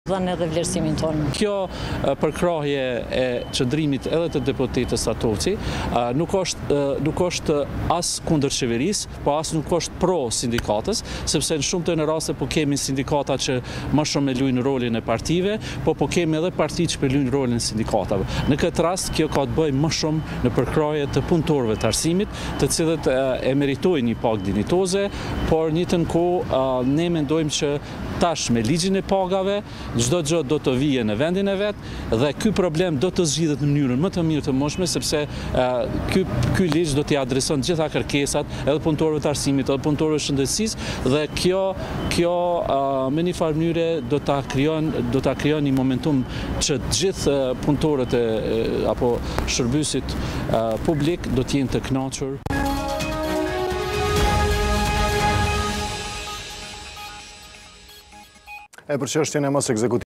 Dhanë edhe vlerësimin tonë. Kjo përkrahje e qëndrimit edhe të deputetës Satovci nuk është as kundër qeverisë, po as nuk është pro sindikatës, sepse në shumë të në raste po kemi sindikata që më shumë e luajnë rolin e partive, po kemi edhe parti që po luajnë rolin e sindikatave. Në këtë rast kjo ka të bëjë më shumë në përkrahje të punëtorëve të arsimit, të cilët e meritojnë një pagë dinjitoze, por në njëjtën kohë ne mendojmë që tash me ligjin e pagave çdo gjë do të vijë në vendin e vet dhe ky problem do të zgjidhet në mënyrën më të mirë të mundshme, sepse ky ligj do t'i adreson gjitha kërkesat edhe punëtorëve të arsimit, edhe punëtorëve të shëndetësisë dhe kjo me një farë mënyre do ta krijon një momentum që të gjithë punëtorët apo shërbysit publik do të jenë të kënaqur. Për çështjen e mos ekzekutimit